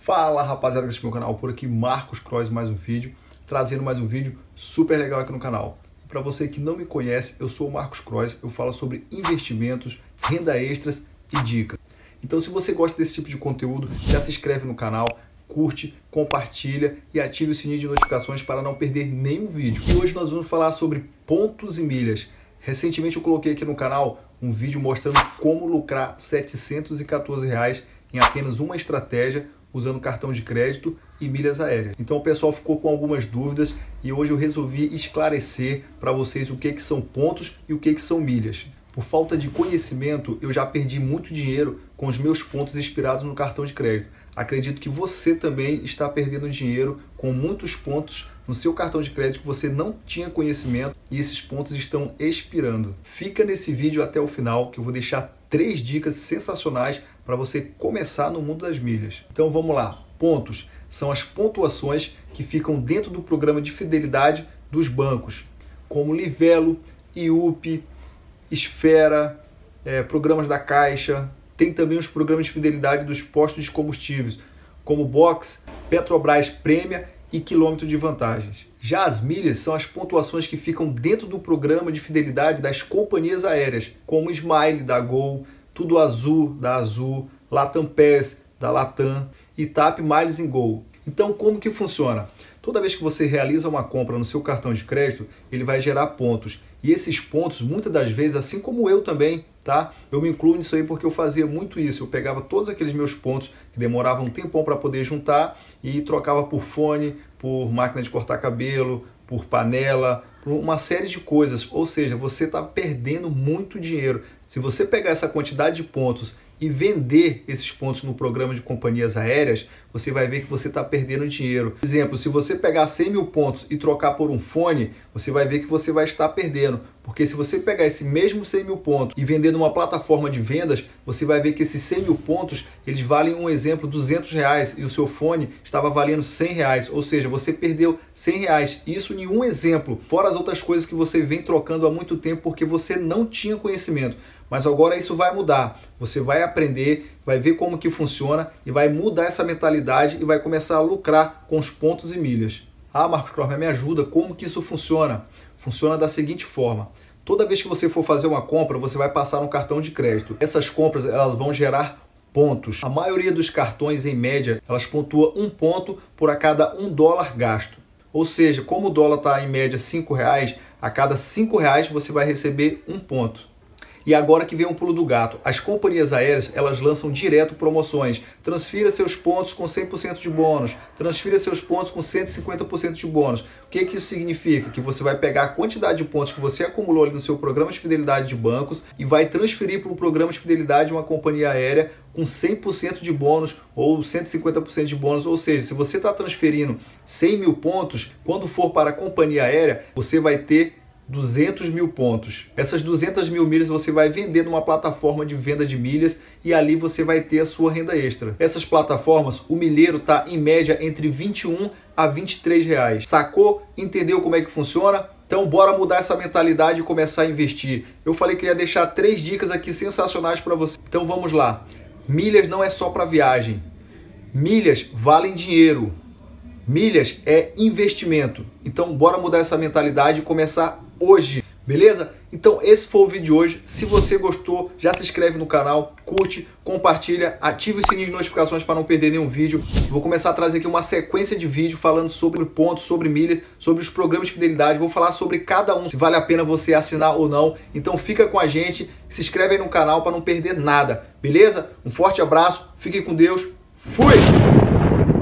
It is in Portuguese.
Fala rapaziada que assiste meu canal, por aqui Marcos Croix, mais um vídeo, trazendo mais um vídeo super legal aqui no canal. Para você que não me conhece, eu sou o Marcos Croix, eu falo sobre investimentos, renda extras e dicas. Então se você gosta desse tipo de conteúdo, já se inscreve no canal, curte, compartilha e ative o sininho de notificações para não perder nenhum vídeo. E hoje nós vamos falar sobre pontos e milhas. Recentemente eu coloquei aqui no canal um vídeo mostrando como lucrar R$ 714 em apenas uma estratégia usando cartão de crédito e milhas aéreas. Então o pessoal ficou com algumas dúvidas e hoje eu resolvi esclarecer para vocês o que são pontos e o que são milhas. Por falta de conhecimento, eu já perdi muito dinheiro com os meus pontos expirados no cartão de crédito. Acredito que você também está perdendo dinheiro com muitos pontos no seu cartão de crédito que você não tinha conhecimento e esses pontos estão expirando. Fica nesse vídeo até o final que eu vou deixar 3 dicas sensacionais para você começar no mundo das milhas. Então vamos lá. Pontos são as pontuações que ficam dentro do programa de fidelidade dos bancos, como Livelo, IUP, Esfera, programas da Caixa. Tem também os programas de fidelidade dos postos de combustíveis, como Box, Petrobras Prêmia e Quilômetro de Vantagens. Já as milhas são as pontuações que ficam dentro do programa de fidelidade das companhias aéreas, como Smile da Gol, Tudo Azul da Azul, Latam Pass da Latam e TAP Miles & Go. Então como que funciona? Toda vez que você realiza uma compra no seu cartão de crédito, ele vai gerar pontos. E esses pontos, muitas das vezes, assim como eu também, tá? Eu me incluo nisso aí porque eu fazia muito isso. Eu pegava todos aqueles meus pontos que demoravam um tempão para poder juntar e trocava por fone, por máquina de cortar cabelo, por panela, por uma série de coisas. Ou seja, você está perdendo muito dinheiro. Se você pegar essa quantidade de pontos e vender esses pontos no programa de companhias aéreas, você vai ver que você está perdendo dinheiro. Por exemplo, se você pegar 100 mil pontos e trocar por um fone, você vai ver que você vai estar perdendo. Porque se você pegar esse mesmo 100 mil pontos e vender numa plataforma de vendas, você vai ver que esses 100 mil pontos, eles valem, um exemplo, R$200 e o seu fone estava valendo R$100. Ou seja, você perdeu R$100. Isso em um exemplo, fora as outras coisas que você vem trocando há muito tempo porque você não tinha conhecimento. Mas agora isso vai mudar. Você vai aprender, vai ver como que funciona e vai mudar essa mentalidade e vai começar a lucrar com os pontos e milhas. Ah, Marcos Croix, me ajuda, como que isso funciona? Funciona da seguinte forma. Toda vez que você for fazer uma compra, você vai passar no cartão de crédito. Essas compras, elas vão gerar pontos. A maioria dos cartões, em média, elas pontuam 1 ponto por a cada $1 gasto. Ou seja, como o dólar está em média R$5, a cada R$5 você vai receber 1 ponto. E agora que vem um pulo do gato, as companhias aéreas, elas lançam direto promoções. Transfira seus pontos com 100% de bônus, transfira seus pontos com 150% de bônus. O que isso significa? Que você vai pegar a quantidade de pontos que você acumulou ali no seu programa de fidelidade de bancos e vai transferir para um programa de fidelidade de uma companhia aérea com 100% de bônus ou 150% de bônus. Ou seja, se você está transferindo 100 mil pontos, quando for para a companhia aérea, você vai ter 200 mil pontos. Essas 200 mil milhas você vai vender numa plataforma de venda de milhas e ali você vai ter a sua renda extra. Essas plataformas, o milheiro está em média entre 21 a 23 reais. Sacou? Entendeu como é que funciona? Então bora mudar essa mentalidade e começar a investir. Eu falei que eu ia deixar 3 dicas aqui sensacionais para você. Então vamos lá. Milhas não é só para viagem. Milhas valem dinheiro. Milhas é investimento. Então bora mudar essa mentalidade e começar hoje, beleza? Então esse foi o vídeo de hoje. Se você gostou, já se inscreve no canal, curte, compartilha, ative o sininho de notificações para não perder nenhum vídeo. Vou começar a trazer aqui uma sequência de vídeos falando sobre pontos, sobre milhas, sobre os programas de fidelidade. Vou falar sobre cada um, se vale a pena você assinar ou não. Então fica com a gente, se inscreve aí no canal para não perder nada, beleza? Um forte abraço, fiquem com Deus, fui!